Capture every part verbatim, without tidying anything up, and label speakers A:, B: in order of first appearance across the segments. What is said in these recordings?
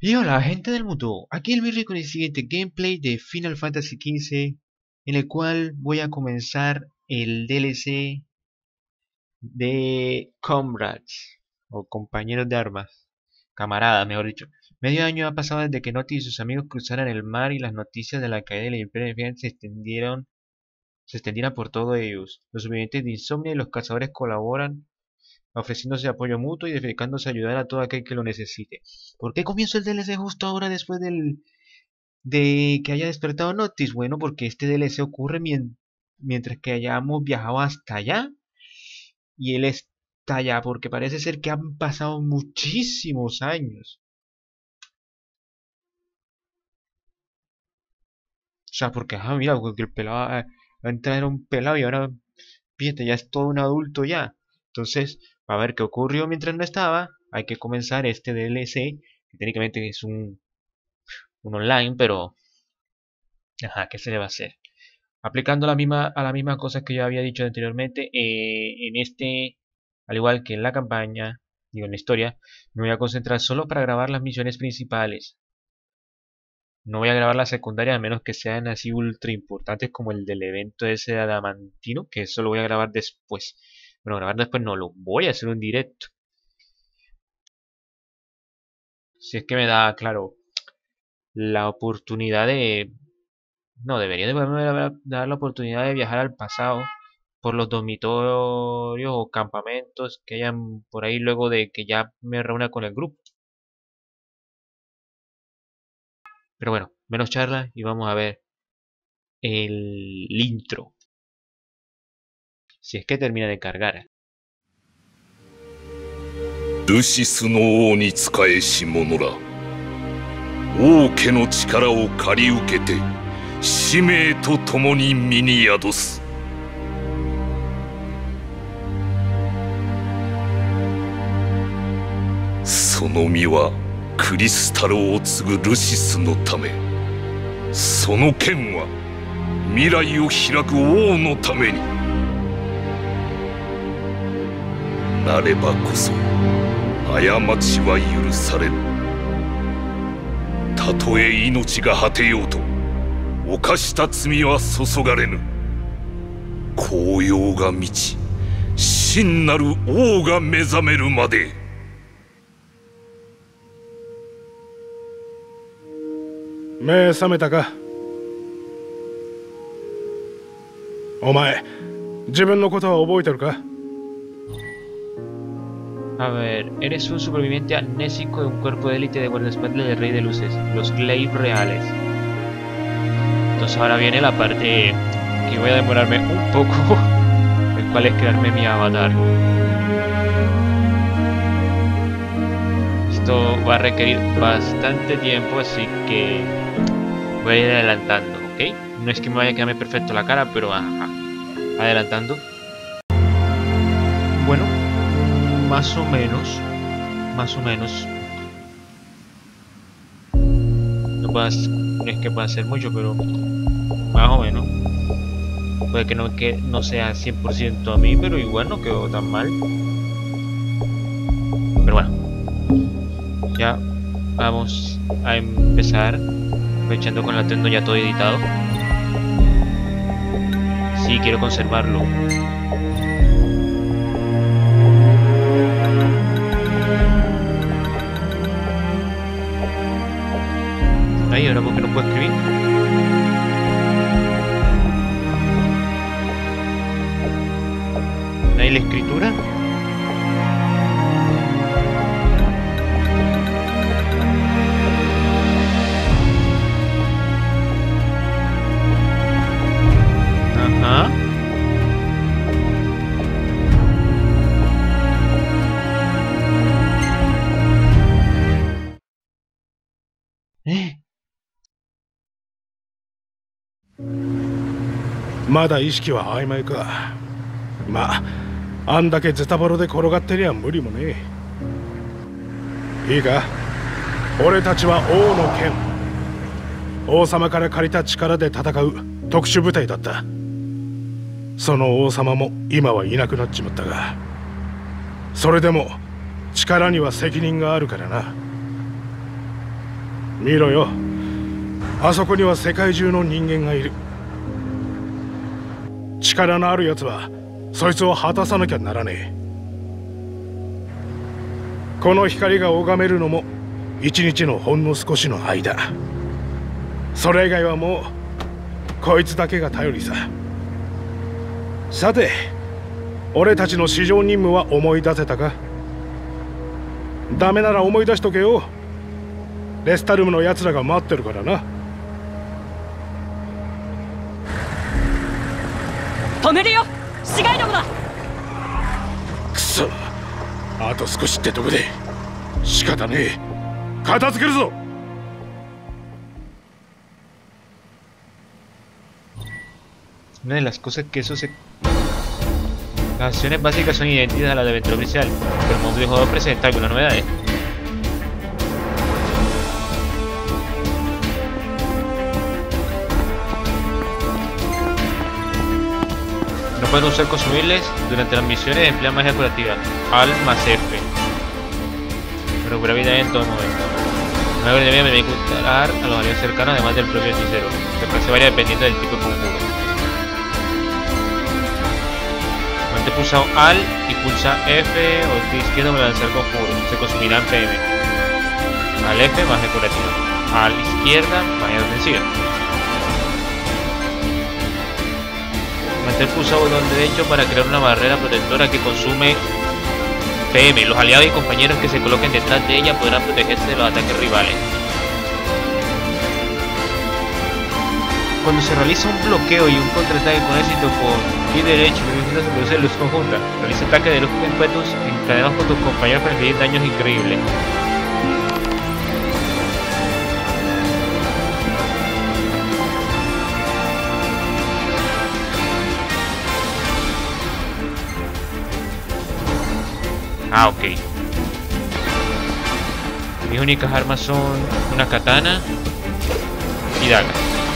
A: Y hola, gente del mundo, aquí el Mirri con el siguiente gameplay de Final Fantasy quince, en el cual voy a comenzar el D L C de Comrades, o compañeros de armas, camaradas, mejor dicho. Medio año ha pasado desde que Noti y sus amigos cruzaran el mar y las noticias de la caída del Imperio Infiel se extendieron, se extendieran por todos ellos. Los sobrevivientes de Insomnia y los cazadores colaboran ofreciéndose apoyo mutuo y dedicándose a ayudar a todo aquel que lo necesite. ¿Por qué comienzo el D L C justo ahora después del, de que haya despertado Noctis? Bueno, porque este D L C ocurre mien- mientras que hayamos viajado hasta allá y él está allá, porque parece ser que han pasado muchísimos años. O sea, porque, ah, mira, porque el pelado ah, antes era un pelado y ahora, fíjate, ya es todo un adulto ya. Entonces, a ver qué ocurrió mientras no estaba. Hay que comenzar este D L C, que técnicamente es un, un online, pero, ajá, ¿qué se le va a hacer? Aplicando la misma, a las mismas cosas que yo había dicho anteriormente, eh, en este, al igual que en la campaña, digo en la historia, me voy a concentrar solo para grabar las misiones principales. No voy a grabar las secundarias a menos que sean así ultra importantes como el del evento ese de Adamantino, que eso lo voy a grabar después. Bueno, grabar después no, lo voy a hacer un directo. Si es que me da, claro, la oportunidad de... No, debería de poderme dar la oportunidad de viajar al pasado por los dormitorios o campamentos que hayan por ahí luego de que ya me reúna con el grupo. Pero bueno, menos charla y vamos a ver el intro. Si es que termina de cargar.
B: ルシスの王に仕えし者ら、王家の力を借り受けて使命とともに身に宿す。その身はクリスタルを継ぐルシスのため、その剣は未来を開く王のためになればこそ過ちは許される。たとえ命が果てようと犯した罪は注がれぬ。紅葉が満ち真なる王が目覚めるまで。
C: 目覚めたか？お前、自分のことは覚えてるか？
A: A ver, eres un superviviente amnésico de un cuerpo de élite de guardaespaldas del Rey de Luces, los Glaive Reales. Entonces ahora viene la parte que voy a demorarme un poco, el cual es crearme mi avatar. Esto va a requerir bastante tiempo, así que voy a ir adelantando, ¿ok? No es que me vaya a quedarme perfecto la cara, pero ajá, adelantando. Bueno, más o menos, más o menos. No, puedas, no es que pueda hacer mucho, pero más o menos. Puede que no, que no sea cien por ciento a mí, pero igual no quedó tan mal. Pero bueno, ya vamos a empezar. Aprovechando con la Nintendo ya todo editado. Sí, quiero conservarlo. Ahí, ahora porque no puedo escribir. Ahí la escritura. Ajá. Eh.
C: まだ意識は曖昧か。まあ、あんだけズタボロで転がってりゃ無理もねえ。いいか、俺たちは王の剣。王様から借りた力で戦う特殊部隊だった。その王様も今はいなくなっちまったが、それでも力には責任があるからな。 見ろよ、あそこには世界中の人間がいる。力のあるやつはそいつを果たさなきゃならねえ。この光が拝めるのも一日のほんの少しの間。それ以外はもうこいつだけが頼りさ。さて、俺たちの市場任務は思い出せたか？ダメなら思い出しとけよ。レスタルムのやつらが待ってるからな。
D: 止めるよ、市街どこだ。
C: くそ、あと少しってとこで仕方ねえ。片付けるぞ。
A: Una de las cosas que eso se... Las acciones básicas son idénticas a las de aventura oficial, pero el modo de juego presenta algunas novedades. No pueden usar consumibles durante las misiones, emplean magia curativa, Al más F. Recupera vida en todo momento. Una habilidad me permite curar a los aliados cercanos además del propio hechicero. Se clase varía dependiendo del tipo de conjuro. Mantén pulsado Al y pulsa F o clic izquierdo para lanzar conjuro. Se consumirá en P M. Al F magia curativa. Al izquierda magia defensiva. Mantén pulsado botón derecho para crear una barrera protectora que consume P M. Los aliados y compañeros que se coloquen detrás de ella podrán protegerse de los ataques rivales. Cuando se realiza un bloqueo y un contraataque con éxito con clic derecho y se produce luz conjunta, realiza ataque de luz impetus encadenados con tus compañeros para infligir daños increíbles. Ah, ok. Mis únicas armas son una katana y daga.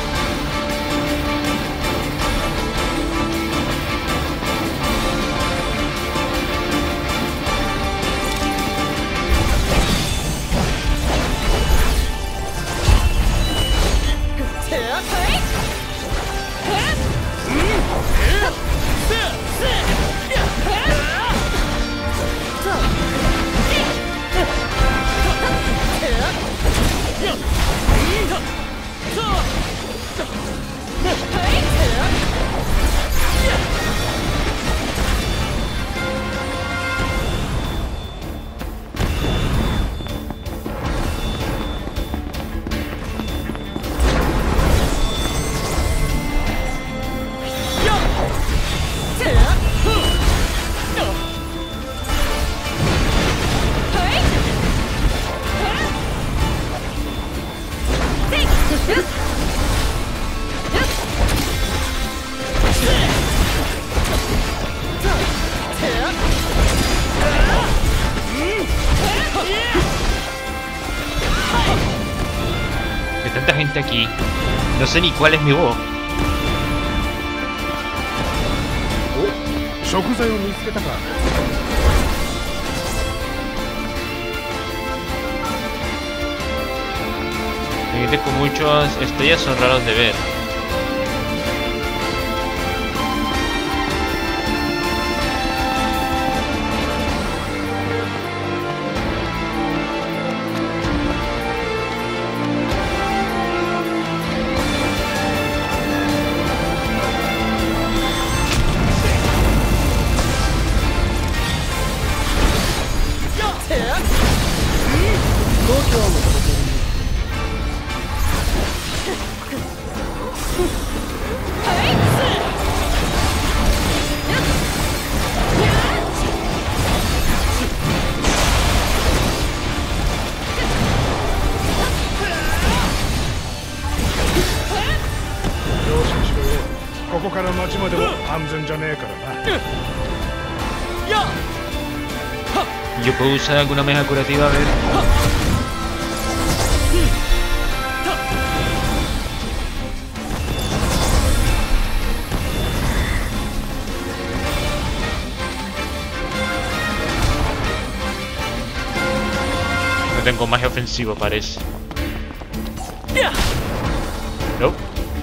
A: Hay tanta gente aquí, no sé ni cuál es mi voz.
C: 食材を見つけたか。
A: Gente con muchas estrellas son raros de ver. Yo puedo usar alguna meja curativa, a ver. No tengo magia ofensiva, parece. Nope.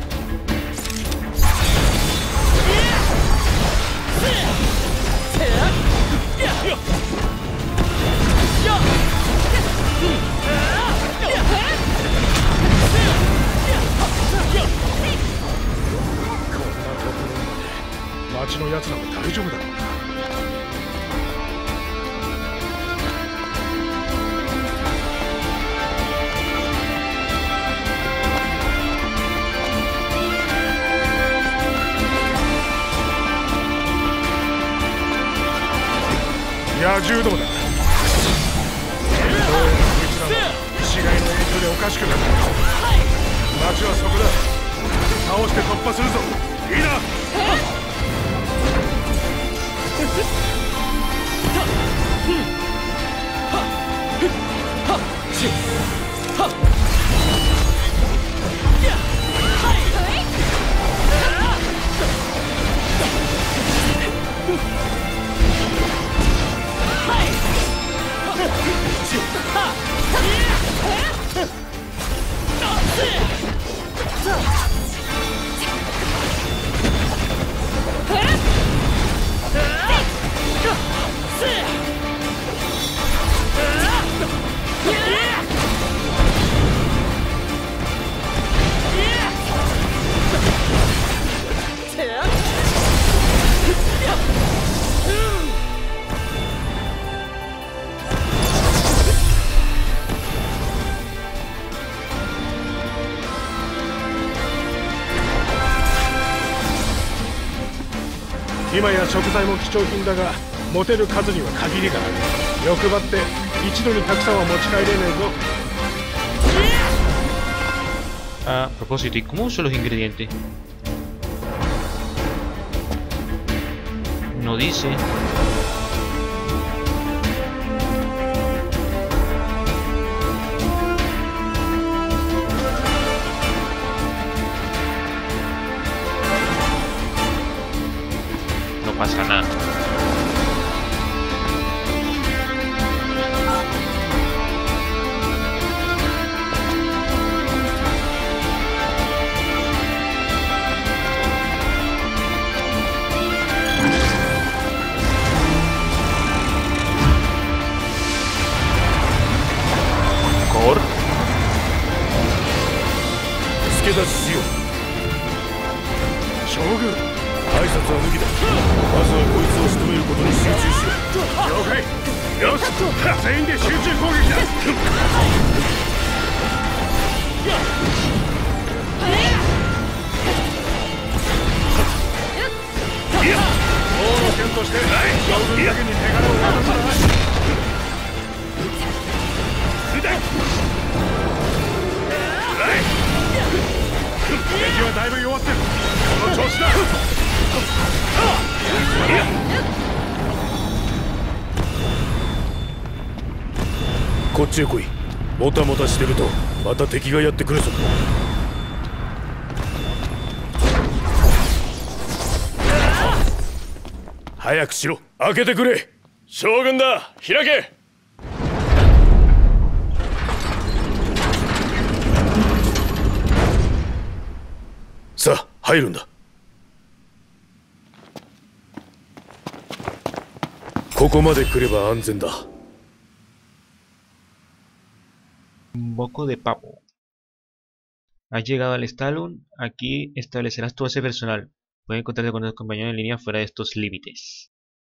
C: 町のやつらも大丈夫だろうな。野獣どもだ。どうやらこいつらも死骸の影響でおかしくなった。町はそこだ。倒して突破するぞ。いいな。今や食材も貴重品だが持てる数には限りがある。欲張って一度にたくさんは持ち帰れねえぞ。
A: A propósito, ¿y cómo uso los ingredientes? No dice. No pasa nada. Cor.
B: 助立ちしよう。
C: 将軍、
B: 挨拶は無理だ。まずはこいつを仕留めることに集中しよう。
C: 了解。よし、全員で集中攻撃だ。王の剣として将軍だけに手柄を渡さない。敵はだいぶ弱ってる。この調子だ。
B: こっちへ来い。もたもたしてるとまた敵がやってくるぞ。早くしろ。開けてくれ。将軍だ、開け。さあ入るんだ。ここまで来れば安全だ。
A: Un poco de papo. Has llegado al Stalun. Aquí establecerás tu base personal. Puedes encontrarte con tus compañeros en línea fuera de estos límites.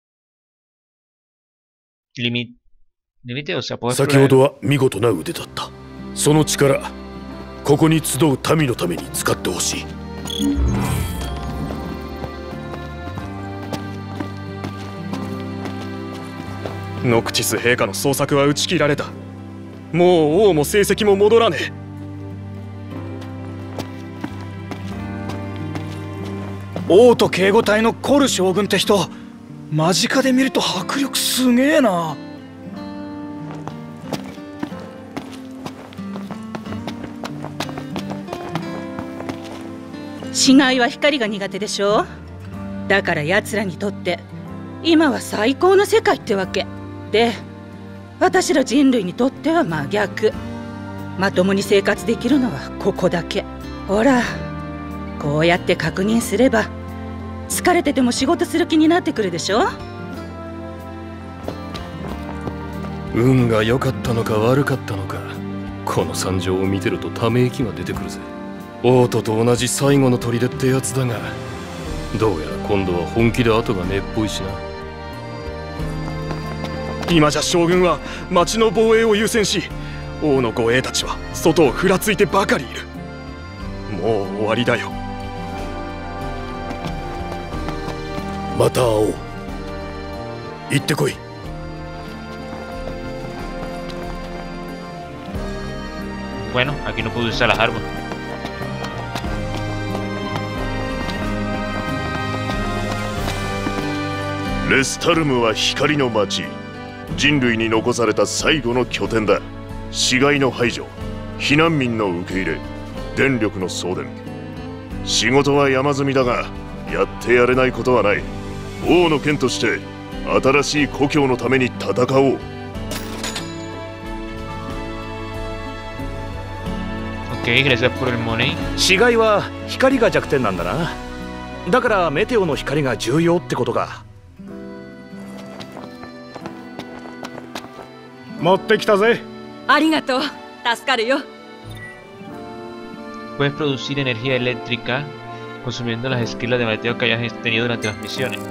A: Limit. Límite, o sea, puedes.
B: 先ほどは見事な腕だった。その力、ここに集う民のために使ってほしい。
E: ノクチス陛下の捜索は打ち切られた。もう王も成績も戻らねえ。
F: 王と警護隊のコル将軍って人、間近で見ると迫力すげえな。
G: 死骸は光が苦手でしょ。だから奴らにとって今は最高の世界ってわけで、私ら人類にとっては真逆。 まともに生活できるのはここだけ。ほら、こうやって確認すれば疲れてても仕事する気になってくるでしょ。
E: 運が良かったのか悪かったのか、この惨状を見てるとため息が出てくるぜ。王都と同じ最後の砦ってやつだが、どうやら今度は本気で後がねっぽいしな。今じゃ将軍は町の防衛を優先し、王の護衛たちは外をふらついてばかりいる。もう終わりだよ。
C: また会おう。行ってこい。
A: Bueno, aquí no puedo usar las armas.
B: Lestarm は光の町、人類に残された最後の拠点だ。死骸の排除、避難民の受け入れ、電力の送電。仕事は山積みだが、やってやれないことはない。王の剣として新しい故郷のために戦おう。
A: Ok, gracias por el money.
F: 死骸は光が弱点なんだな。だからメテオの光が重要ってことか。
C: 持ってきたぜ。
D: ありがとう。助かるよ。
A: Puedes producir energía eléctrica consumiendo las esquilas de Meteo que hayas tenido durante las misiones.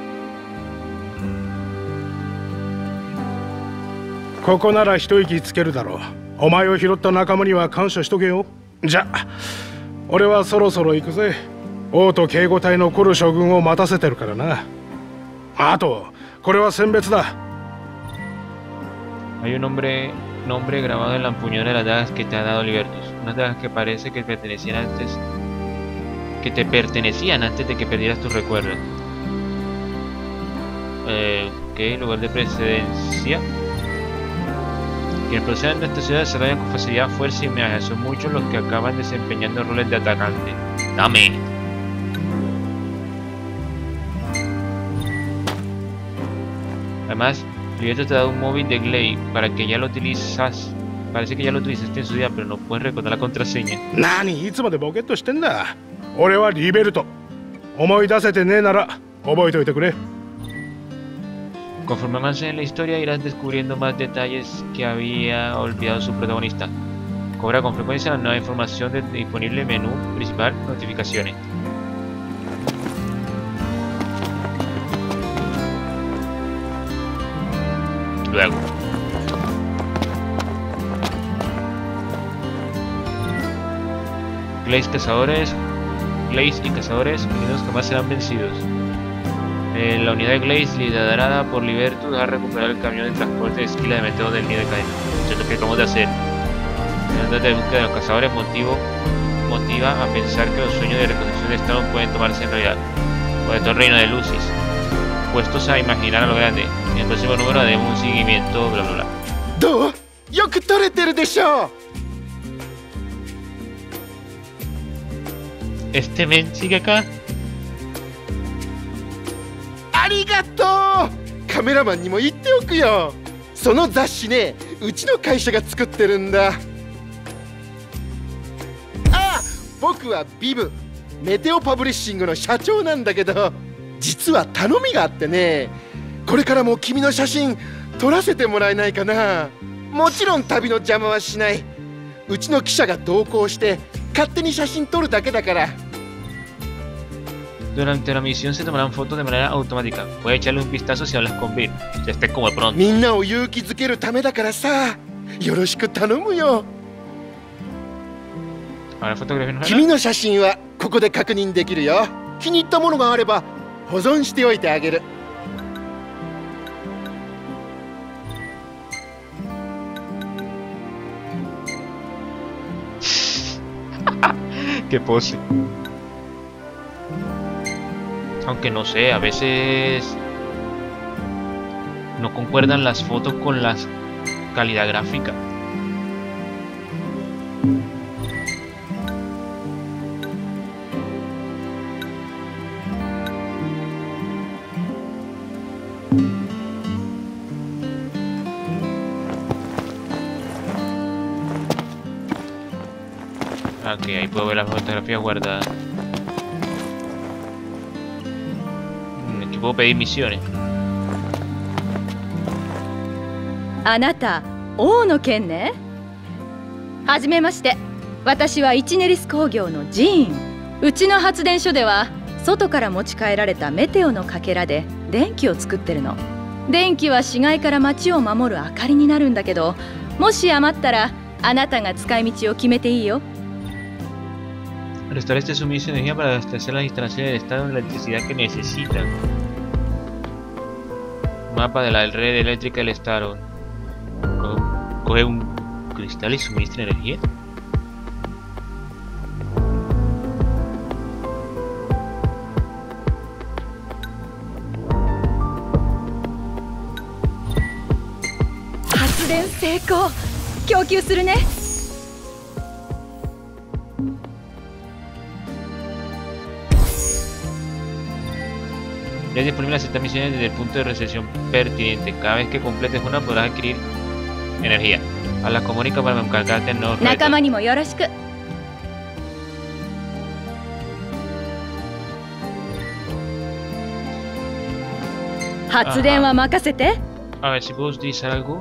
C: ここなら一息つけるだろう。お前を拾った仲間には感謝しとけよ。じゃあ俺はそろそろ行くぜ。王と警護隊のコル将軍を待たせてるからな。あとこれは選別だ。
A: Hay un nombre, nombre grabado en la empuñadura de las dagas que te ha dado Libertus. Unas dagas que parece que pertenecían antes, que te pertenecían antes de que perdieras tus recuerdos. Eh, ok, lugar de precedencia. Quienes proceden de esta ciudad desarrollan con facilidad fuerza y magia. Son muchos los que acaban desempeñando roles de atacante. ¡Dame! Además, Libertus te ha dado un móvil de Glaive para que ya lo utilizas. Parece que ya lo utilizaste en su día, pero no puedes recordar la contraseña.
C: 何いつまでボケっとしてんだ。俺はリベルト。思い出せてねえなら覚えておいてくれ。
A: Conforme avances en la historia irás descubriendo más detalles que había olvidado su protagonista. Cobra con frecuencia la nueva información del disponible menú principal, notificaciones. Luego. Glaives cazadores, Glaives y cazadores unidos jamás serán vencidos. Eh, la unidad de Glaives liderada por Libertus va a recuperar el camión de transporte de esquila de Meteo del nido de cadena. Eso es lo que acabamos de hacer. El de búsqueda de los cazadores motivo, motiva a pensar que los sueños de reconstrucción de Estado pueden tomarse en realidad. Por todo el reino de Lucis. Puestos a imaginar a lo grande. En el próximo número haremos un seguimiento, bla bla bla.
H: どう？よく撮れてるでしょう。
A: Este men sigue acá.
H: ありがとう。カメラマンにも言っておくよ。その雑誌ね、うちの会社が作ってるんだ。あ、僕はビブ、メテオパブリッシングの社長なんだけど、実は頼みがあってね、これからも君の写真撮らせてもらえないかな。もちろん旅の邪魔はしない。うちの記者が同行して勝手に写真撮るだけだから。
A: Durante la misión se tomarán fotos de manera automática. Puedes echarle un vistazo si hablas con Bill. Ya estés como de pronto.
H: みんなを勇気づけるためだからさ、よろしく頼むよ。
A: Ahora fotografía no.
H: 君の写真はここで確認できるよ。気に入ったものがあれば保存しておいてあげる。
A: Qué pose. Aunque no sé, a veces no concuerdan las fotos con la calidad gráfica. Ok, ahí puedo ver las fotografías guardadas. Mm, aquí puedo pedir misiones.
D: あなた王の剣ね。はじめまして、私はイチネリス工業のジーン。うちの発電所では外から持ち帰られたメテオのかけらで電気を作ってるの。電気は市街から街を守る明かりになるんだけど、もし余ったらあなたが使い道を決めていいよ。
A: Restaurar este suministro de energía para abastecer las instalaciones del Estado en la electricidad que necesitan. Mapa de la red eléctrica del Estado. Coge un cristal y suministra energía.
D: 発電成功。供給するね。
A: Ya es disponible aceptar misiones desde el punto de recepción pertinente. Cada vez que completes una podrás adquirir energía. A la comunica para encargarte en nuevos retos.
D: 仲間にもよろしく。発電は任せて。
A: A ver si puedo utilizar algo.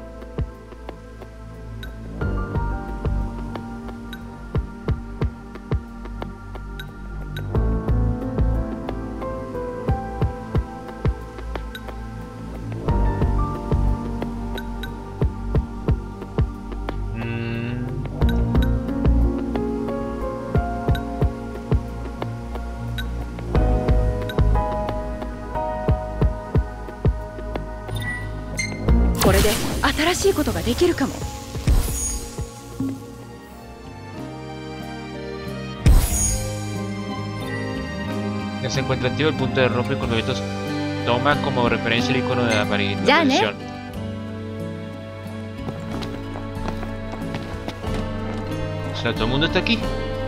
D: Mm. 新しいことができるかも。
A: Ya se encuentra activo el punto de rompe con movimientos. Toma como referencia el icono de la aparición. O sea, todo el mundo está aquí.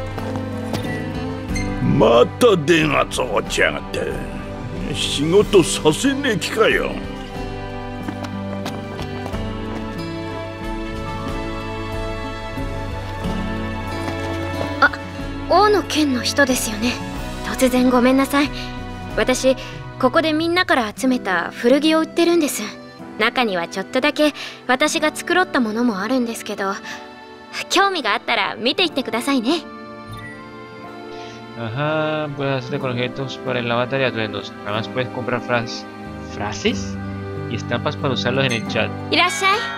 I: また電圧を落ちやがって。仕事させねえ気かよ。
J: 王の剣の人ですよね。突然ごめんなさい。私ここでみんなから集めた古着を売ってるんです。中にはちょっとだけ私が繕ったものもあるんですけど、興味があったら見ていってくださいね。
A: Ajá, puedes hacerte con objetos para el avatar y atuendos. Además puedes comprar fras frases y estampas para usarlos en el chat.
J: いらっしゃい。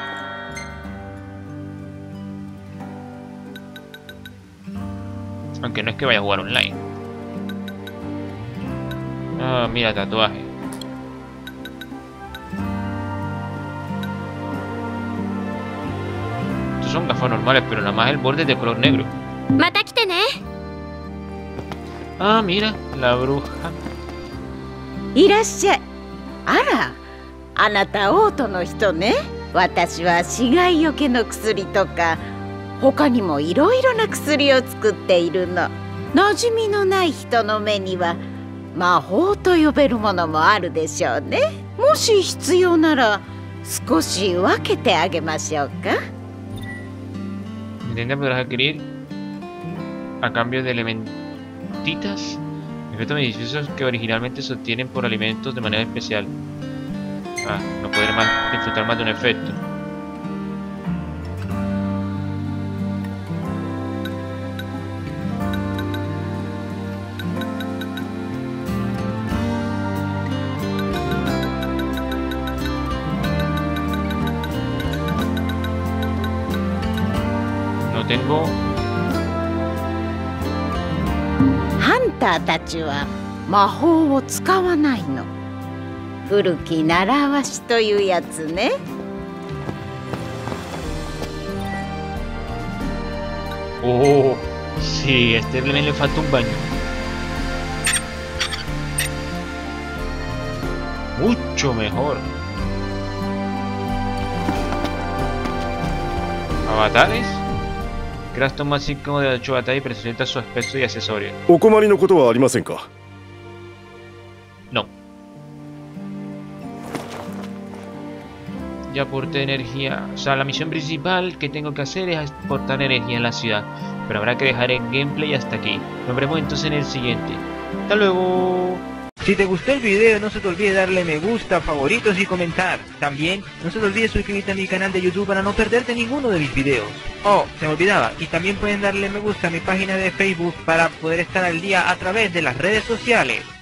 A: Aunque no es que vaya a jugar online. Ah, mira, tatuaje. Estos son gafas normales, pero nada más el borde es de color negro.
J: また来てね。
A: Ah, mira, la bruja.
G: いらっしゃい。あら、あなたオートの人ね。私は死骸よけの薬とか他にもいろいろな薬を作っているの。馴染みのない人の目には魔法と呼べるものもあるでしょうね。もし必要なら少し分けてあげましょうか。
A: Intenta podrás adquirir a cambio de elementitas efectos beneficiosos que originalmente se obtienen por alimentos de manera especial. Ah, no podré más disfrutar más de un efecto. No tengo.
G: ハンターたちは魔法を使わないの。古き習わしというやつね。
A: Oh, sí, a este elemento le falta un baño. Mucho mejor. Avatares. Crash toma cinco de ocho avatares y presenta su aspecto y accesorios.
B: お困りのことはありませんか?
A: No. Ya aporté energía. O sea, la misión principal que tengo que hacer es aportar energía en la ciudad. Pero habrá que dejar el gameplay hasta aquí. Nos veremos entonces en el siguiente. ¡Hasta luego!
K: Si te gustó el video, no se te olvide darle me gusta, favoritos y comentar. También no se te olvide suscribirte a mi canal de YouTube para no perderte ninguno de mis videos. Oh, se me olvidaba, y también pueden darle me gusta a mi página de Facebook para poder estar al día a través de las redes sociales.